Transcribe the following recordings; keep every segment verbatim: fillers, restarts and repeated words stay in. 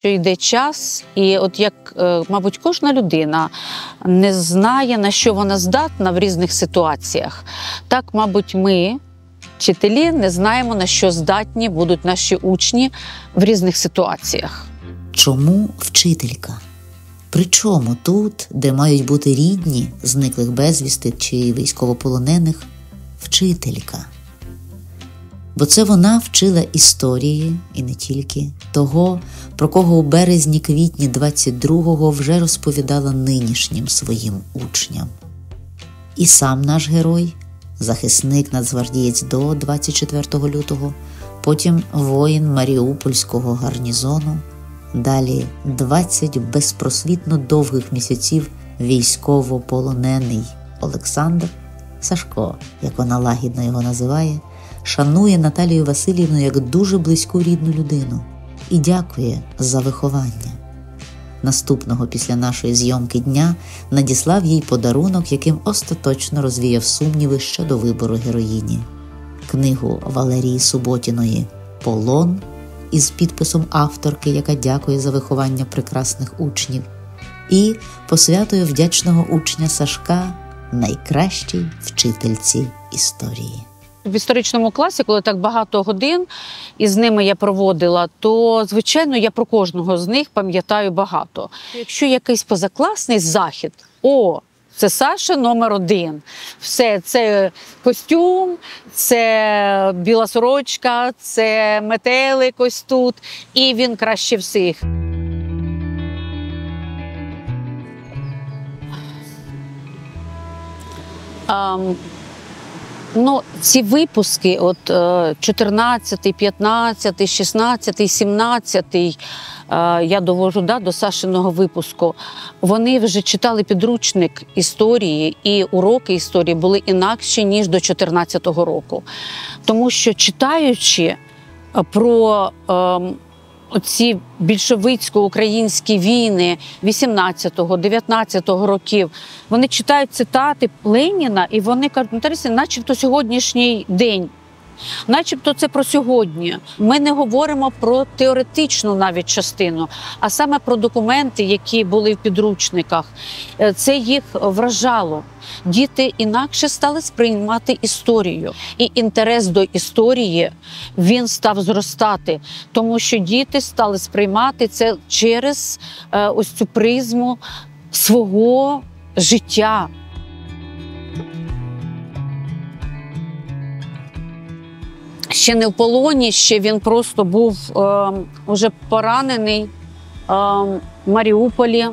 Що йде час, і от як, мабуть, кожна людина не знає, на що вона здатна в різних ситуаціях, так, мабуть, ми, вчителі, не знаємо, на що здатні будуть наші учні в різних ситуаціях. Чому вчителька? Причому тут, де мають бути рідні, зниклих безвісти чи військовополонених, вчителька? Бо це вона вчила історії, і не тільки, того, про кого у березні-квітні двадцять другого вже розповідала нинішнім своїм учням. І сам наш герой, захисник-нацгвардієць до двадцять четвертого лютого, потім воїн Маріупольського гарнізону, далі двадцять безпросвітно довгих місяців військовополонений Олександр Сашко, як вона лагідно його називає, шанує Наталію Василівну як дуже близьку рідну людину і дякує за виховання. Наступного після нашої зйомки дня надіслав їй подарунок, яким остаточно розвіяв сумніви щодо вибору героїні. Книгу Валерії Суботіної «Полон» із підписом авторки, яка дякує за виховання прекрасних учнів, і посвятою вдячного учня Сашка найкращій вчительці історії. В історичному класі, коли так багато годин із ними я проводила, то, звичайно, я про кожного з них пам'ятаю багато. Якщо якийсь позакласний захід, о, це Саша номер один. Все, це костюм, це біла сорочка, це метелик ось тут, і він краще всіх. Um, Ну, ці випуски, от чотирнадцятий, п'ятнадцятий, шістнадцятий, сімнадцятий, я довожу да, до Сашиного випуску, вони вже читали підручник історії, і уроки історії були інакші, ніж до чотирнадцятого року. Тому що, читаючи про оці більшовицько-українські війни вісімнадцятого, дев'ятнадцятого років, вони читають цитати Леніна, і вони кажуть, Наталя, начебто сьогоднішній день, начебто це про сьогодні. Ми не говоримо про теоретичну навіть частину, а саме про документи, які були в підручниках. Це їх вражало. Діти інакше стали сприймати історію. І інтерес до історії, він став зростати, тому що діти стали сприймати це через е, ось цю призму свого життя. Ще не в полоні, ще він просто був е, уже поранений е, в Маріуполі.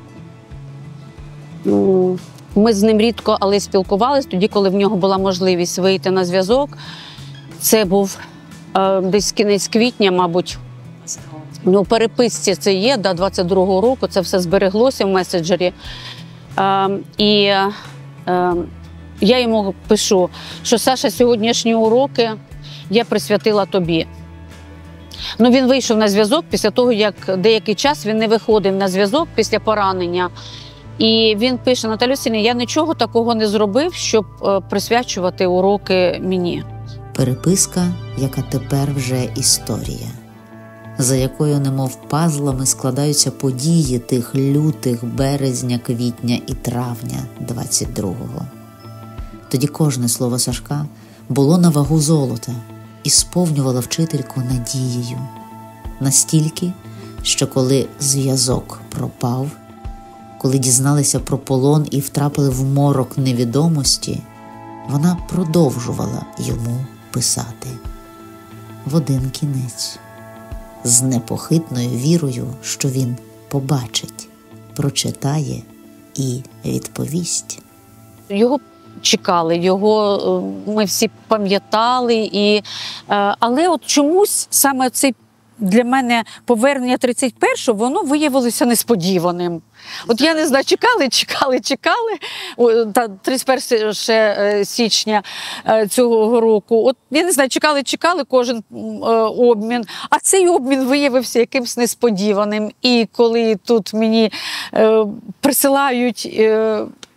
Ми з ним рідко, але спілкувалися тоді, коли в нього була можливість вийти на зв'язок. Це був е, десь кінець квітня, мабуть. Ну, у переписці це є, да, двадцять другого року, це все збереглося в меседжері. Е, і е, я йому пишу, що Саша, сьогоднішні уроки я присвятила тобі. Ну, він вийшов на зв'язок після того, як деякий час він не виходив на зв'язок після поранення. І він пише, Наталя Василівна, я нічого такого не зробив, щоб присвячувати уроки мені. Переписка, яка тепер вже історія, за якою немов пазлами складаються події тих лютих березня, квітня і травня двадцять другого. Тоді кожне слово Сашка було на вагу золота і сповнювало вчительку надією. Настільки, що коли зв'язок пропав, коли дізналися про полон і втрапили в морок невідомості, вона продовжувала йому писати. В один кінець, з непохитною вірою, що він побачить, прочитає і відповість. Його чекали, його ми всі пам'ятали, і, але от чомусь саме цей для мене повернення тридцять першого, воно виявилося несподіваним. От я не знаю, чекали, чекали, чекали, та тридцять першого січня цього року. От я не знаю, чекали, чекали кожен обмін, а цей обмін виявився якимсь несподіваним. І коли тут мені присилають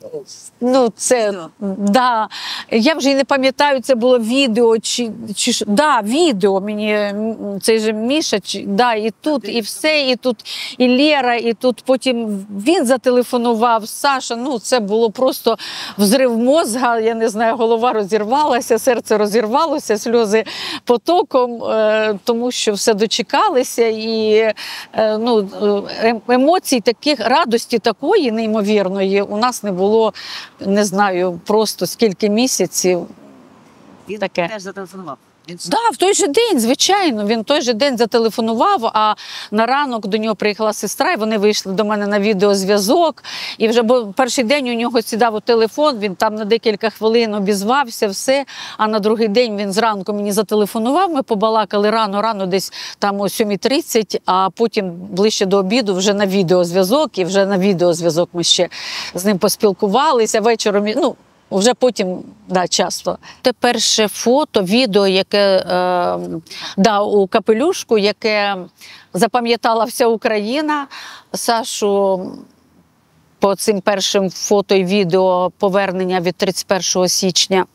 Ну, це, да. Я вже й не пам'ятаю, це було відео, чи, чи що. Да, відео мені, цей же Міша, чи, да, і тут, і все, і тут, і Лера, і тут потім він зателефонував, Саша, ну, це було просто взрив мозга, я не знаю, голова розірвалася, серце розірвалося, сльози потоком, е, тому що все дочекалися, і е, ну, е, емоцій таких, радості такої неймовірної у нас не було. Не знаю, просто скільки місяців. Він таке. теж зателефонував. Він... Так, да, в той же день, звичайно. Він в той же день зателефонував, а на ранок до нього приїхала сестра, і вони вийшли до мене на відеозв'язок. І вже бо перший день у нього сідав у телефон, він там на декілька хвилин обізвався, все. А на другий день він зранку мені зателефонував, ми побалакали рано-рано, десь там о сьомій тридцять, а потім ближче до обіду вже на відеозв'язок, і вже на відеозв'язок ми ще з ним поспілкувалися вечором. Ну, вже потім, да, часто. Те перше фото, відео, яке е, да, у капелюшку, яке запам'ятала вся Україна. Сашу по цим першим фото і відео повернення від тридцять першого січня.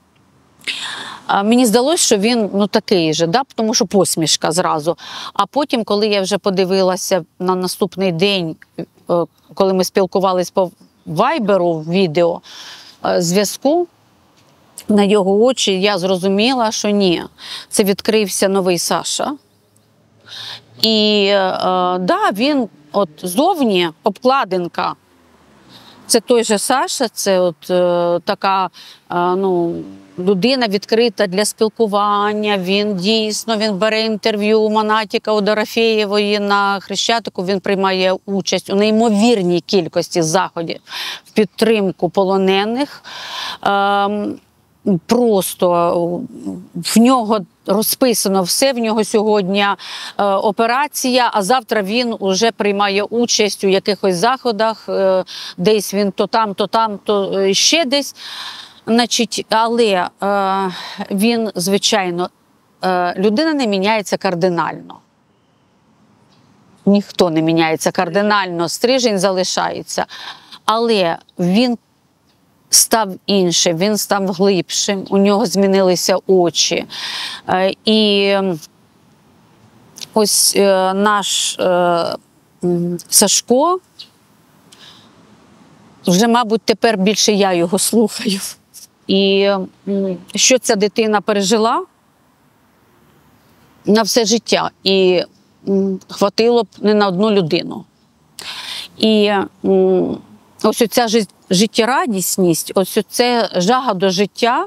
А мені здалося, що він ну, такий же, да? Тому що посмішка зразу. А потім, коли я вже подивилася на наступний день, коли ми спілкувалися по вайберу в відео, зв'язку на його очі, я зрозуміла, що ні, це відкрився новий Саша. І е, да, він от зовні обкладинка. Це той же Саша, це от е, така е, ну, людина відкрита для спілкування. Він дійсно він бере інтерв'ю у Монатіка, у Дорофєєвої на Хрещатику. Він приймає участь у неймовірній кількості заходів в підтримку полонених. Е, Просто в нього розписано все, в нього сьогодні е, операція, а завтра він уже приймає участь у якихось заходах, е, десь він то там, то там, то ще десь. Значить, але е, він, звичайно, е, людина не міняється кардинально. Ніхто не міняється кардинально, стрижень залишається. Але він став іншим, він став глибшим, у нього змінилися очі. І ось наш Сашко, вже, мабуть, тепер більше я його слухаю. І що ця дитина пережила на все життя, і хватило б не на одну людину. І ось оця життєрадісність, ось оце жага до життя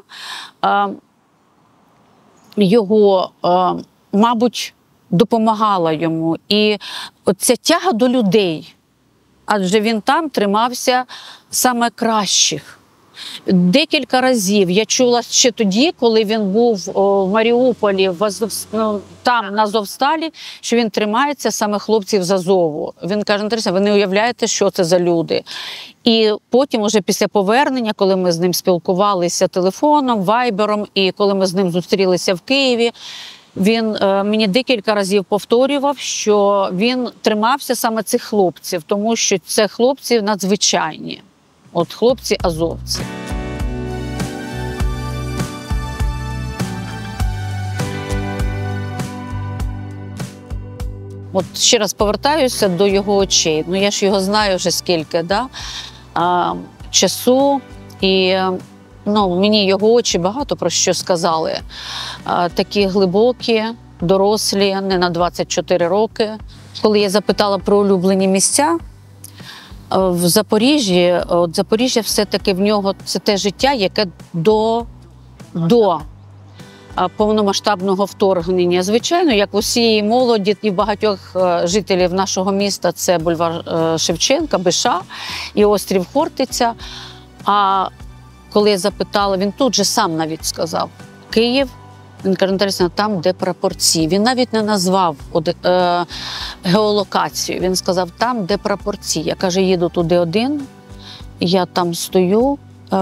його, мабуть, допомагала йому. І оця тяга до людей, адже він там тримався саме кращих. Декілька разів я чула ще тоді, коли він був в Маріуполі, в Азов... ну, там на Азовсталі, що він тримається саме хлопців з Азову. Він каже: Наталя, ви не уявляєте, що це за люди. І потім, уже після повернення, коли ми з ним спілкувалися телефоном, вайбером, і коли ми з ним зустрілися в Києві, він е, мені декілька разів повторював, що він тримався саме цих хлопців, тому що це хлопці надзвичайні. От хлопці-азовці. От ще раз повертаюся до його очей. Ну, я ж його знаю вже скільки, да? а, часу. І ну, мені його очі багато про що сказали. А, такі глибокі, дорослі, не на двадцять чотири роки. Коли я запитала про улюблені місця, в Запоріжжі, от Запоріжжя все-таки в нього це те життя, яке до, до повномасштабного вторгнення. Звичайно, як у всієї молоді і багатьох жителів нашого міста, це бульвар Шевченка, Биша і острів Хортиця. А коли я запитала, він тут же сам навіть сказав: Київ. Він каже: Наталя, там, де прапорці. Він навіть не назвав е, геолокацію. Він сказав: там, де прапорці. Я, каже, їду туди один, я там стою, е,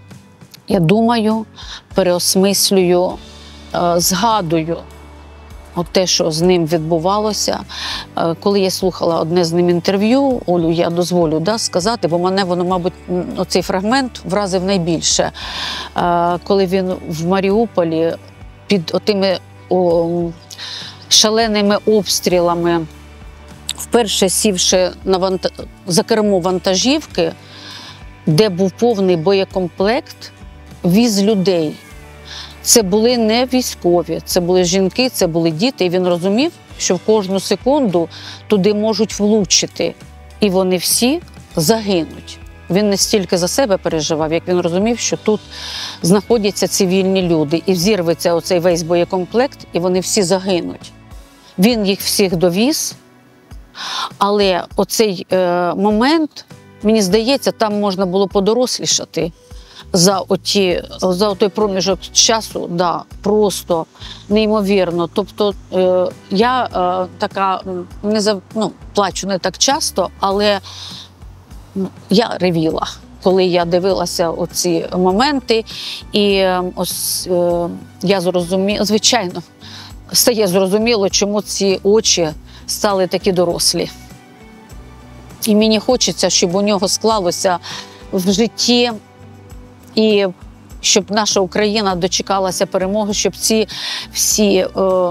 я думаю, переосмислюю, е, згадую от те, що з ним відбувалося. Е, Коли я слухала одне з ним інтерв'ю, Олю, я дозволю да, сказати, бо мене воно, мабуть, оцей фрагмент вразив найбільше. Е, Коли він в Маріуполі під отими о, шаленими обстрілами, вперше сівши на вант... за кермо вантажівки, де був повний боєкомплект, віз людей. Це були не військові, це були жінки, це були діти. І він розумів, що в кожну секунду туди можуть влучити. І вони всі загинуть. Він не стільки за себе переживав, як він розумів, що тут знаходяться цивільні люди. І взірветься оцей весь боєкомплект, і вони всі загинуть. Він їх всіх довіз, але оцей е, момент, мені здається, там можна було подорослішати. За, оті, за той проміжок часу, да, просто неймовірно. Тобто е, я е, така, не за, ну, плачу не так часто, але ну, я ревіла, коли я дивилася оці моменти. І е, ось е, я зрозуміла, звичайно, стає зрозуміло, чому ці очі стали такі дорослі. І мені хочеться, щоб у нього склалося в житті, і щоб наша Україна дочекалася перемоги, щоб ці всі е,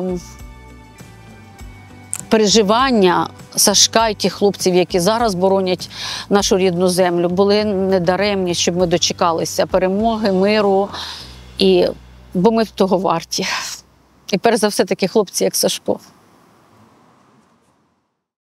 переживання Сашка і тих хлопців, які зараз боронять нашу рідну землю, були недаремні, щоб ми дочекалися перемоги, миру, і, бо ми того варті. І перш за все такі хлопці, як Сашко.